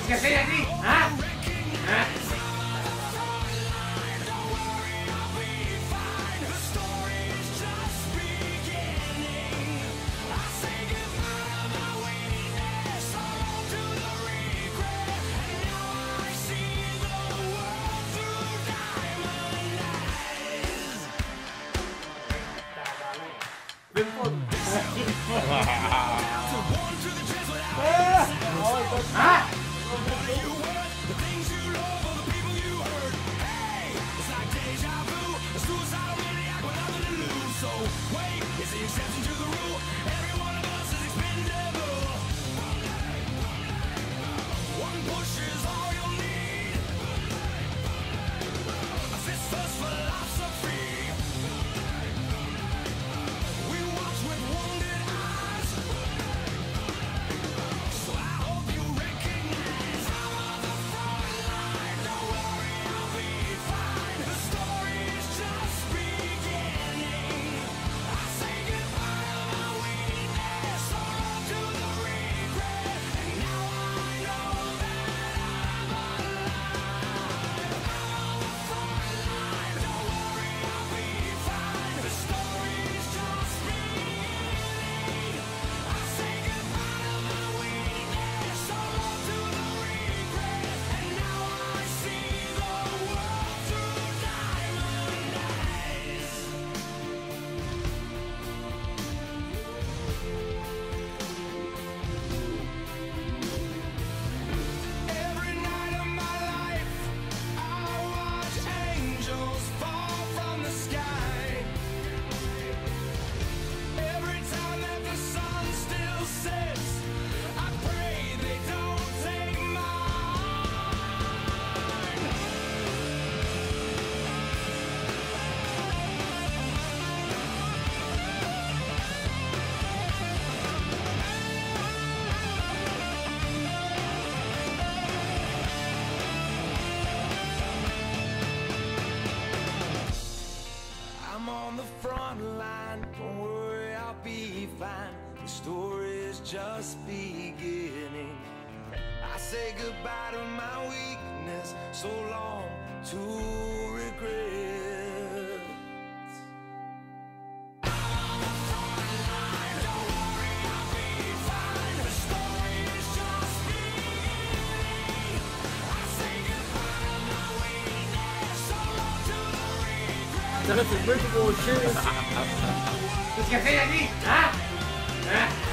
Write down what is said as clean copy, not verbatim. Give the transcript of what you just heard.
¿Qué hacéis aquí? ¿Ah? ¿Ah? ¿Ah? I'm on the front line, don't worry, I'll be fine. The story's just beginning. I say goodbye to my weakness, so long to regret. I'm on the front line, don't worry, I'll be fine. The story's just beginning. I say goodbye to my weakness, so long to the regret. ¿Qué hacéis aquí? ¿Ah? ¿Ah?